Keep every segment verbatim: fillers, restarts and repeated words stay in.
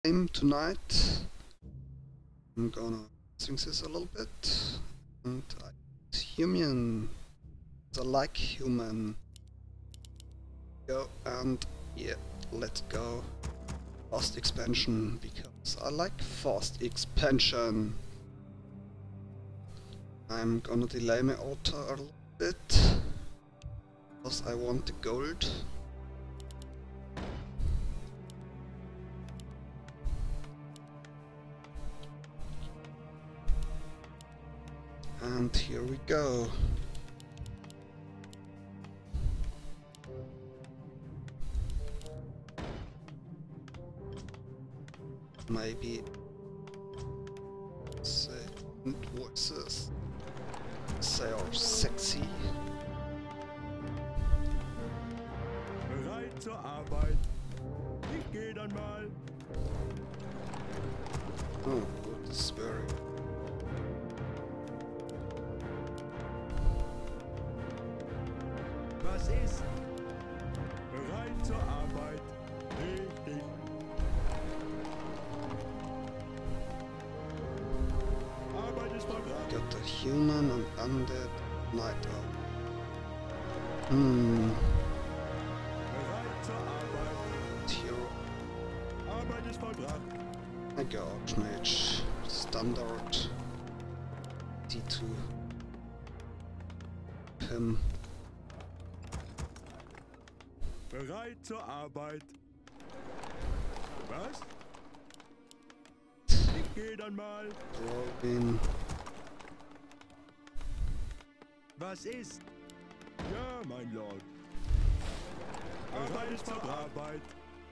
game tonight. I'm gonna swing this a little bit. And I human. I like human. Go and yeah, let's go. Fast expansion because I like fast expansion. I'm gonna delay my altar a little bit because I want the gold. And here we go. Maybe say voices. They are sexy. Bereit zur Arbeit. Ich geh dann mal. Oh, good, this is very. Was ist? Bereit zur Arbeit. Richtig. Arbeit ist vollbracht. Got the human and undead night owl. Hmm. Bereit zur Arbeit. Hero. Arbeit ist vollbracht. I got Archmage. Standard. D two. Pim. Bereit zur Arbeit. Was? Ich geh dann mal. Robin. Was ist? Ja, mein Lord. Arbeit ist vollbracht. Arbeit.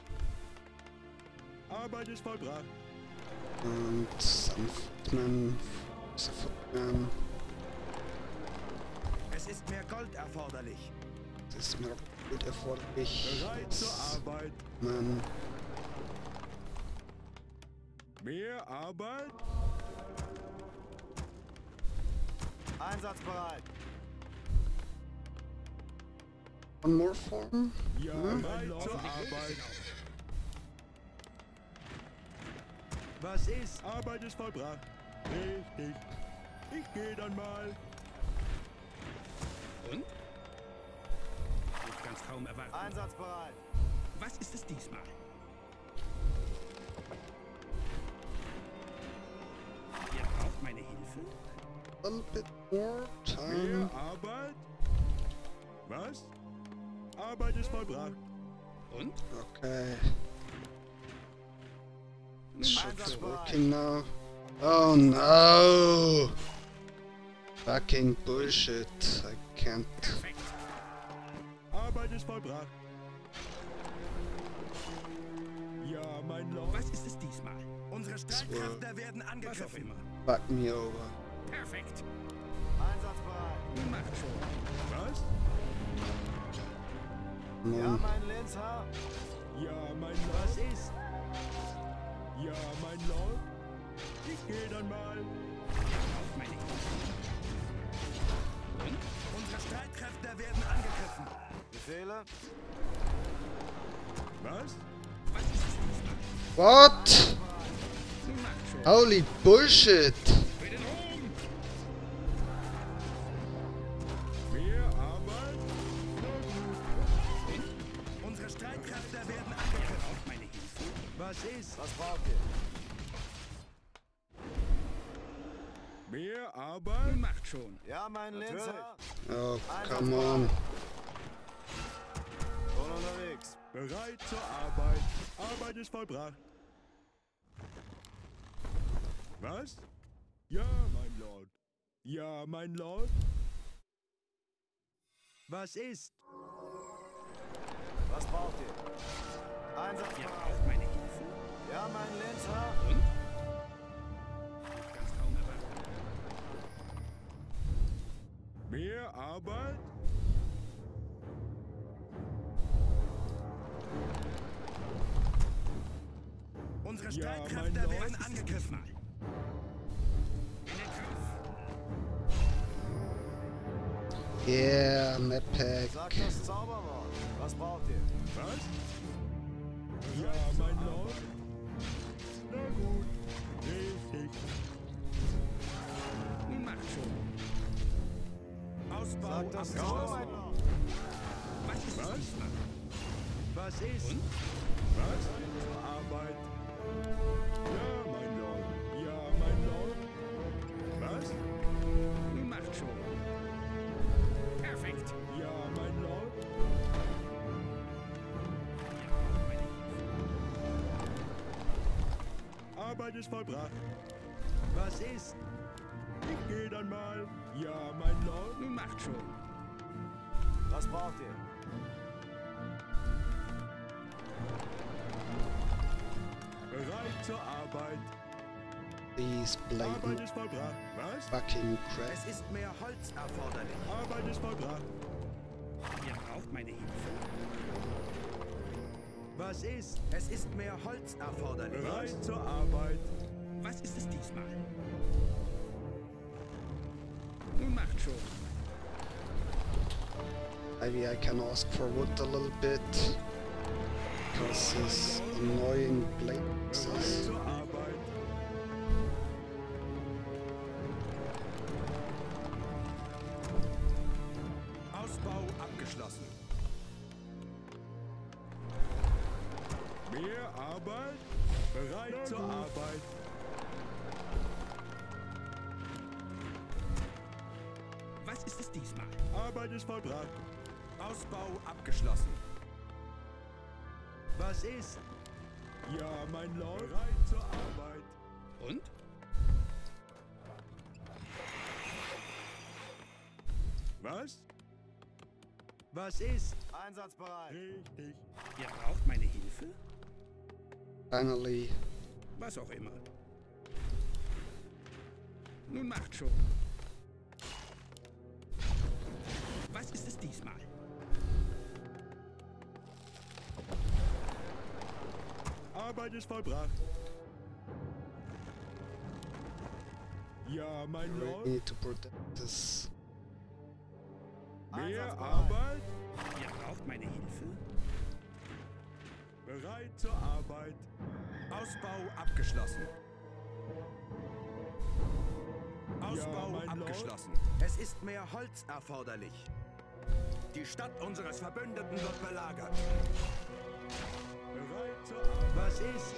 Arbeit ist vollbracht. Und Sanftman. Sanftman. Es ist mehr Gold erforderlich. Das ist mir gut erforderlich. Bereit zur Arbeit. Man. Mehr Arbeit? Einsatzbereit. One more form? Ja, Hm? bereit zur Arbeit. Was ist? Arbeit ist vollbracht. Richtig. Ich geh dann mal. Und? Ich kann's kaum erwarten. Einsatzbereit. Was ist es diesmal? Ihr braucht meine Hilfe? A little bit more time. Mehr Arbeit? Was? Arbeit ist vollbracht. Und? Okay. Shit's working now. Oh no! Fucking bullshit. I can't. Perfekt. Arbeit ist vollbracht. Ja, mein Lord. Was ist es diesmal? Unsere Streitkräfte werden Was auch angegriffen. immer. Fuck me over. Perfekt. Einsatzbereit. Macht schon. Was? Come Ja, on. mein Lenzherr. Ja, mein Lord. Was ist? Ja, mein Lord. Ich geh dann mal. Auf meine Hilfe. Und? Unsere Streitkräfte werden angegriffen. Befehle? Was? Was ist es diesmal? What? Macht schon. Holy bullshit! Für den Ruhm. Mehr Arbeit? Na gut. Und? Unsere Streitkräfte werden Ihr angegriffen. braucht meine Hilfe? Was ist? Was braucht ihr? Mehr Arbeit? Macht schon. Ja, mein Lenzherr. Oh, come on. Schon unterwegs. Bereit zur Arbeit. Arbeit ist vollbracht. Was? Ja, mein Lord. Ja, mein Lord. Was ist? Was braucht ihr? Ihr Einsatzbereit. braucht meine Hilfe? Ja, mein Lenzherr. Und? Ich kann's kaum erwarten. Mehr Arbeit? Unsere Ja, Streitkräfte mein Lord. werden Was ist es angegriffen. diesmal? In den Kampf. Yeah, Map Pack. Sagt das Zauberwort. Was braucht ihr? Was? Ja, mein Lord. Ausbau Sag das abgeschlossen. Tor. Was ist das diesmal? Was ist? Und? Was? Zur Arbeit. Ja, mein Lord. Ja, mein Lord. Was? Nun macht schon. Perfekt. Ja, mein Lord. Arbeit ist vollbracht. Was ist? Ich gehe dann mal. Ja, mein Lord. Nun macht schon. Was braucht ihr? Bereit zur Arbeit. These Arbeit blatant ist vollbracht. Was? fucking crap. Es ist mehr Holz erforderlich. Arbeit ist vollbracht. Ihr braucht meine Hilfe. Was ist? Es ist mehr Holz erforderlich. Bereit zur Arbeit. Was ist es diesmal? Nun macht schon. Maybe I can ask for wood a little bit. Because this annoying Bereit places. zur Arbeit. Ausbau abgeschlossen. Mehr Arbeit. Bereit Na zur gut. Arbeit. Was ist es diesmal? Arbeit ist vollbracht. Ausbau abgeschlossen. Was ist? Ja, mein Lord. Bereit zur Arbeit. Und? Was? Was ist? Einsatzbereit. Richtig. Ihr braucht meine Hilfe? Finally, Was auch immer. Nun macht schon. Was ist es diesmal? Arbeit ist vollbracht. Ja, mein we Lord. need to protect this. Mehr Einsatzbereit. Arbeit. Ihr braucht meine Hilfe? Bereit zur Arbeit. Ausbau abgeschlossen. Ausbau mein Lord. abgeschlossen. Es ist mehr Holz erforderlich. Die Stadt unseres Verbündeten wird belagert. Bereit zur Arbeit. Was ist?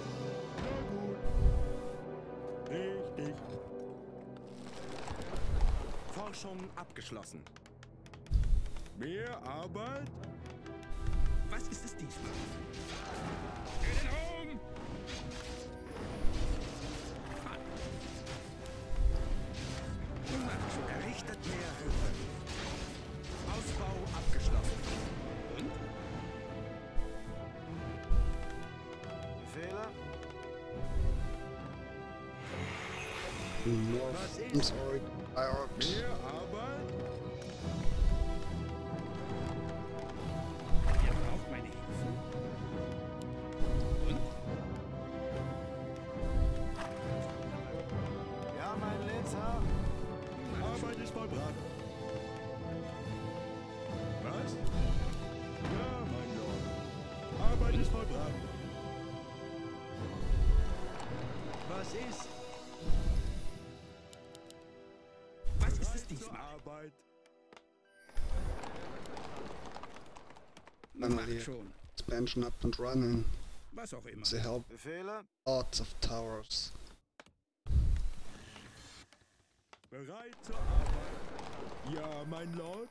Na gut. Richtig. Forschung abgeschlossen. Mehr Arbeit. Was ist es diesmal? Für den Ruhm! Fein. Nun macht schon. Errichtet mehr Höfe. Ausbau abgeschlossen. Und? Befehle? More Was ist? I'm sorry, fireworks. Mehr Arbeit. Ihr braucht meine Hilfe? Und? Ja, mein Leser. Arbeit ist vollbracht. Was? Ja, mein Lord. Arbeit ist vollbracht. Was ist? Was ist es Zur diesmal? Arbeit. Nun Finally, macht schon. expansion up and running. Was auch immer. They help Befehle? lots of towers. Bereit zur Arbeit. Ja, mein Lord.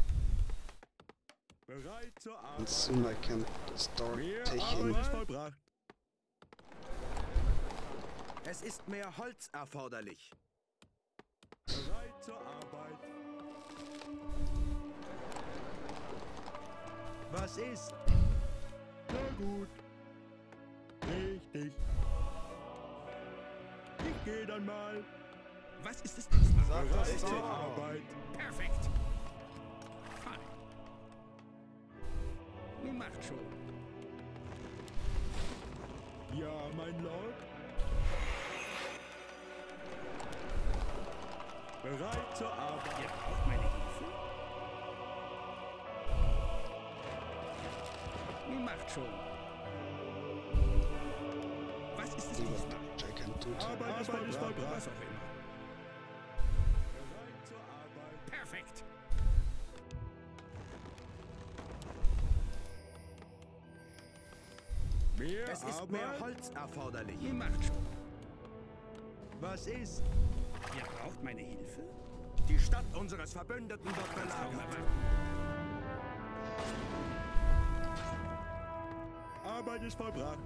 Bereit zur And Arbeit. soon I can start Mehr taking Arbeit ist vollbracht. Es ist mehr Holz erforderlich. Bereit zur Arbeit. Was ist? Na gut. Richtig. Ich gehe dann mal. Was ist es diesmal? Sag das Bereit zur Tor. Arbeit. Perfekt. Fein. Nun macht schon. Ja, mein Lord. Bereit zur Arbeit. Ihr braucht meine Hilfe? Nun macht schon. Was ist es see what diesmal? I can do to Arbeit ist vollbracht. Was auch immer. Bereit zur Arbeit. Perfekt. Mehr Es ist Arbeit? mehr Holz erforderlich. Nun macht schon. Was ist? Ihr braucht meine Hilfe? Die Stadt unseres Verbündeten wird Kaum belagert. erwarten. Arbeit ist vollbracht.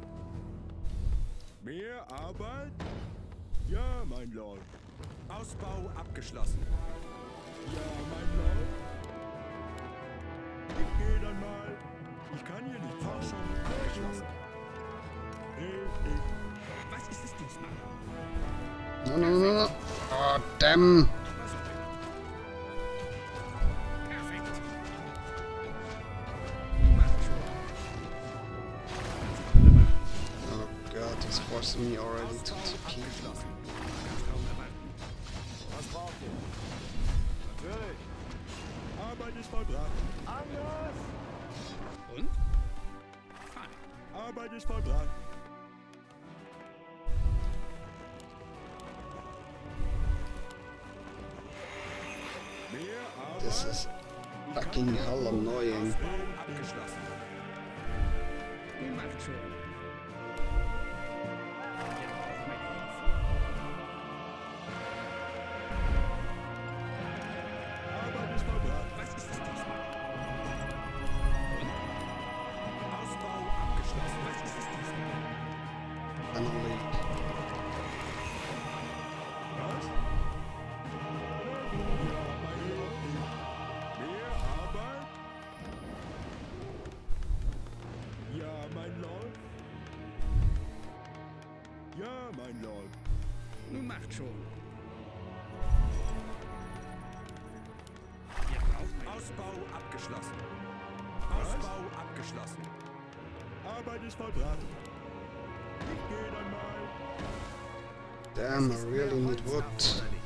Mehr Arbeit? Ja, mein Lord. Ausbau abgeschlossen. Ja, mein Lord. Ich gehe dann mal. Ich kann hier nicht Forschung forschen. abgeschlossen. Richtig. Was ist es diesmal? No, no, no, no. Oh, damn. Perfekt. Nun macht schon. Oh god, he's forcing me already to T P. Abgeschlossen. Kann's kaum erwarten. Was braucht ihr? Natürlich. Arbeit ist vollbracht. Anders. Und? Fein. Arbeit ist vollbracht. Mehr Arbeit. This is fucking hell annoying. Abgeschlossen. Nun macht schon. Ihr braucht meine Hilfe? Arbeit ist vollbracht. Was ist es diesmal? Ausbau abgeschlossen. Was ist es diesmal? Finally. Was? Mehr Arbeit? Ja, mein Lord. Ja, mein Lord. Nun macht schon. Ihr braucht meine Ausbau abgeschlossen. Ausbau abgeschlossen. Arbeit ist vollbracht. Ich gehe dann mal. Damn, I really need wood. Erforderlich.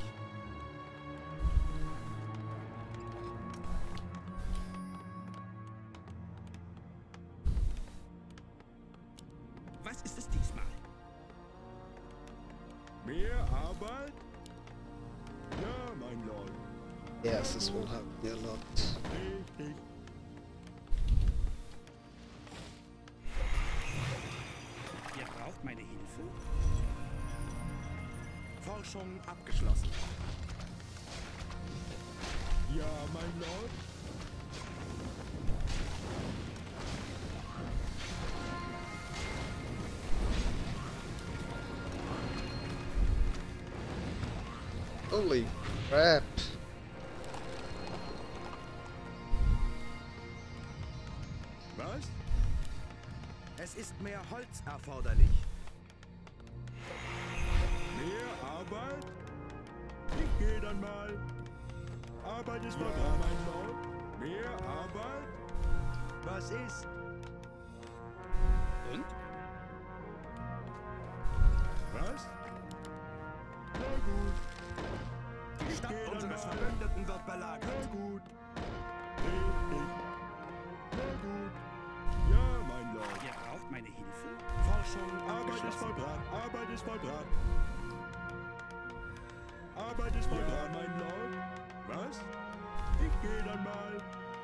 Was ist es diesmal? Mehr Arbeit? Ja, mein Lord. Yes, this will help me a lot. Richtig. Ihr braucht meine Hilfe? Forschung abgeschlossen. Ja, mein Lord. Holy crap. Was? Es ist mehr Holz erforderlich. Mehr Arbeit? Ich gehe dann mal. Arbeit ist vollbracht, mein Lord. Mehr Arbeit? Was ist? Und? Was? Na gut. Die Ich Stadt gehe dann unseres mal. Verbündeten wird belagert. Na gut. Richtig. Na gut. Ja, mein Lord. Ihr braucht meine Hilfe? Forschung Arbeit ist abgeschlossen. vollbracht. Arbeit ist vollbracht. Arbeit ist vollbracht, mein Lord. Was? Ich gehe dann mal.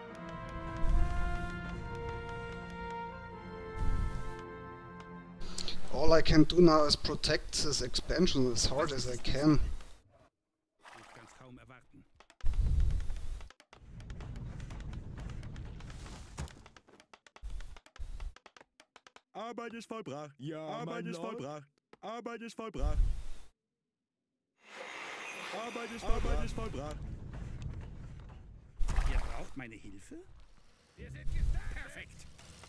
All I can do now is protect this expansion as hard as I can. Ich kann's kaum erwarten. Arbeit ist vollbracht. Ja, Arbeit ist vollbracht. Arbeit ist vollbracht. Arbeit ist vollbracht. Arbeit ist vollbracht. Ihr braucht meine Hilfe? Wir sind gestartet. Perfekt.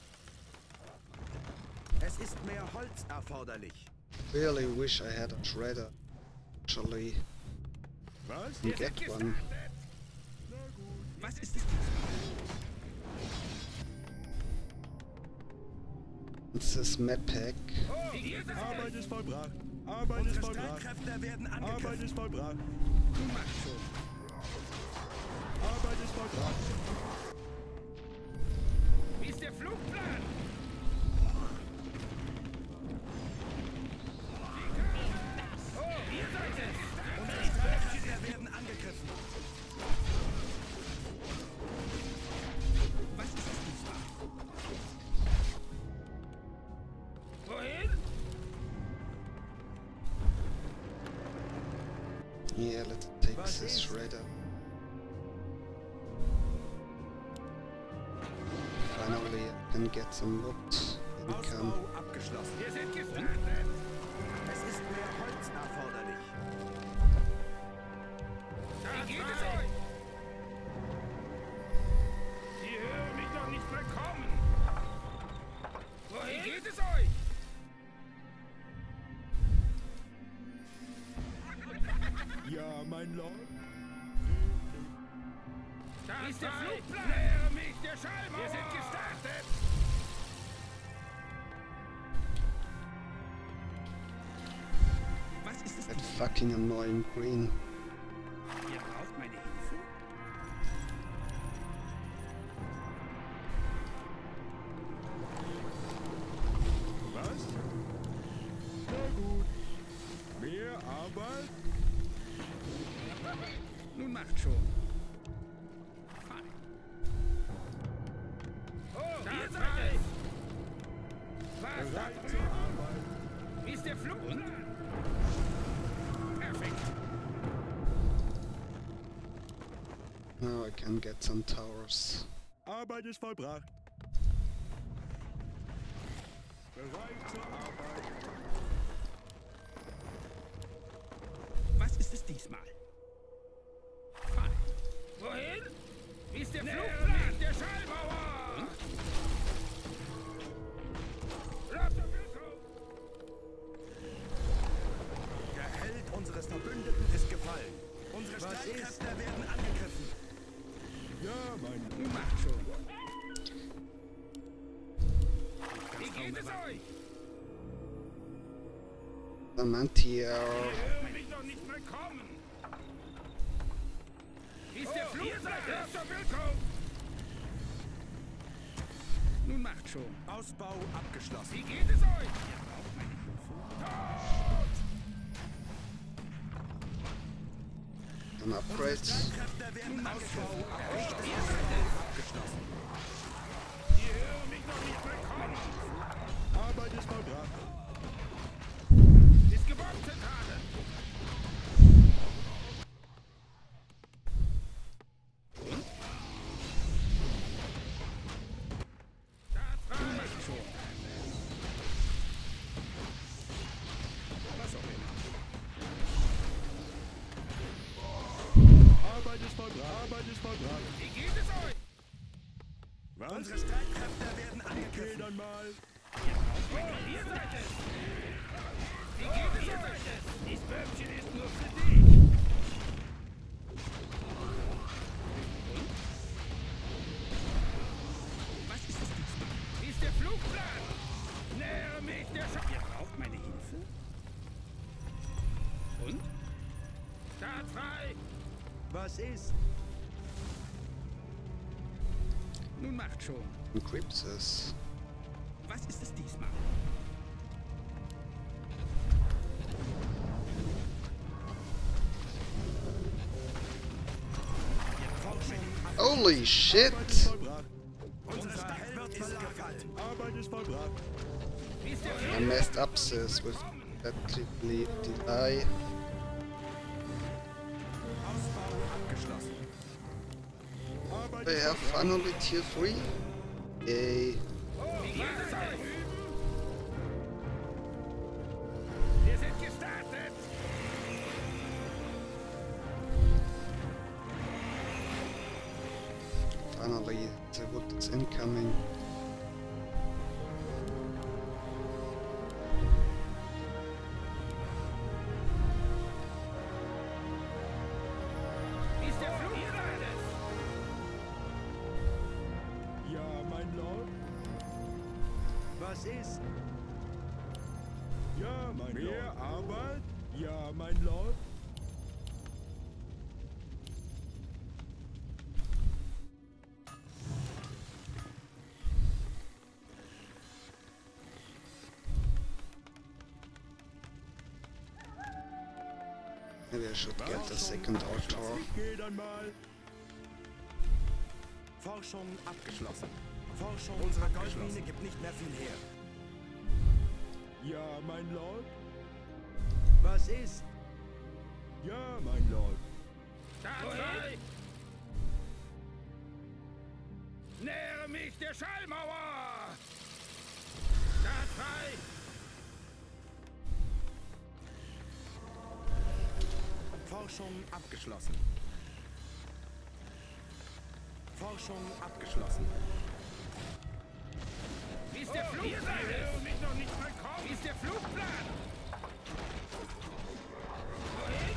Es ist mehr Holz erforderlich. Really wish I had a shredder. Actually, Was? and get one. Was ist es diesmal? It's this med pack. Arbeit ist vollbracht. Arbeit ist Unsere vollbracht. Streitkräfte werden Arbeit angegriffen. ist vollbracht. Nun macht schon. Arbeit ist vollbracht. Wie ist der Flugplan? Oh, ihr seid es! Unsere Streitkräfte werden angegriffen. Was ist es diesmal? Yeah, let's take this shredder. Finally, I can get some wood income. Ausbau abgeschlossen. Wir sind gestartet. Es ist mehr Holz erforderlich. Wie geht es euch? Sie hören mich doch nicht mehr kommen. Wohin geht es euch? Ja, mein Lord. Da ist der Flugplan. Nähere mich der Schallmauer. Wir sind gestartet. Was ist es? That fucking annoying green. Ihr braucht meine Hilfe? Was? Na gut. Mehr Arbeit? Nun macht schon. Fein. Oh, da ihr seid es! Was da Bereit zur Arbeit. Wie ist der Flugplan? Perfekt. Now I can get some towers. Arbeit ist vollbracht. Bereit zur Arbeit. Was ist es diesmal? Fein. Wohin? Wie ist der Flugplan? Der Schallmauer! Der Held unseres Verbündeten ist gefallen. Unsere Streitkräfte werden angegriffen. Ja, mein Lord. Nun macht schon. Wie geht es euch? Amantier. Sie hören mich doch nicht mehr kommen. Wie ist der Flugplan? Erster Willkommen. Nun macht schon. Ausbau abgeschlossen. Wie geht es euch? Ihr braucht meine Hilfe. Some upgrades. Kräfte werden angegriffen. Abgeschlossen. Sie hören mich doch nicht mehr kommen. Arbeit ist vollbracht. Ist gebombt, Zentrale. Das reicht schon. Was auch immer. Arbeit ist vollbracht. Arbeit ist vollbracht. Wie geht es euch? Was? Unsere Streitkräfte werden Okay, angegriffen. dann mal. Oh, ihr seid es. Wie geht es euch? Dies Bömmchen ist nur für dich. Was ist es diesmal? Wie ist der Flugplan? Nähere mich der Sch... Ihr braucht meine Hilfe? Und? Start frei! Was ist? Nun macht schon. Encrypts. Was ist es diesmal? Holy shit! Arbeit ist vollbracht. Unser Held ist gefallen. Arbeit ist vollbracht. Wie ist der I Flugplan? messed up this with that delay. delay. Ausbau abgeschlossen. Arbeit I ist have vollbracht. finally tier three. Yay. Wie geht es euch? Wir sind gestartet! Finally, the wood is incoming. Wie ist der Flugplan? Ja, mein Lord. Was ist? Ja, mein Lord. Mehr Arbeit? Ja, mein Lord. Maybe I should get the second altar. Ich geh dann mal. Forschung abgeschlossen. Forschung unserer Goldmine gibt nicht mehr viel her. Ja, mein Lord. Was ist? Ja, mein Lord. Start frei! Nähere mich der Schallmauer! Start frei! Forschung abgeschlossen. Forschung abgeschlossen. Wie ist der Flug? Ihr seid es! Und mich noch nicht mal kommen! Wie ist der Flugplan? Wohin?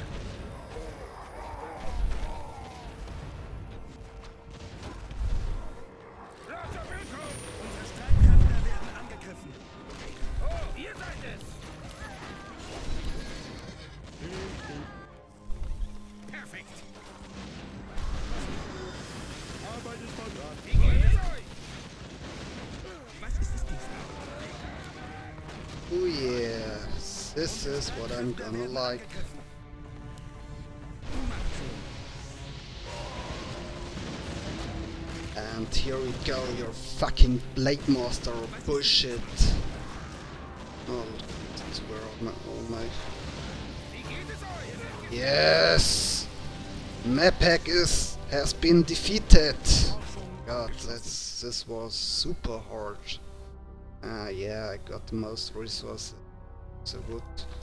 Roger, willkommen! Unsere Streitkräfte werden angegriffen. Oh, ihr seid es! Perfekt! Arbeit ist voran. Wie geht es euch? Was ist es diesmal? Oh yeah, this is what I'm gonna like. And here we go, your fucking Blade Master bullshit. Oh, that's where all my, all my... Wie geht es euch? Yes! Mappack is has been defeated. God, that's this was super hard. Ah, yeah, I got the most resources. So good.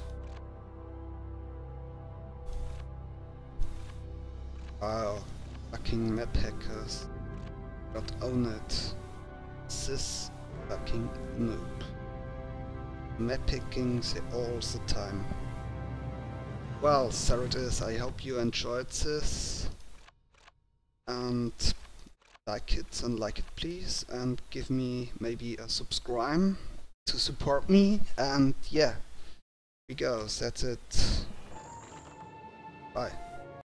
Wow, fucking map hackers. Got own it. This fucking noob. Map hacking all the time. Well, there it is. I hope you enjoyed this. And like it and like it please. And give me maybe a subscribe to support me. And yeah, here we go. That's it. Bye.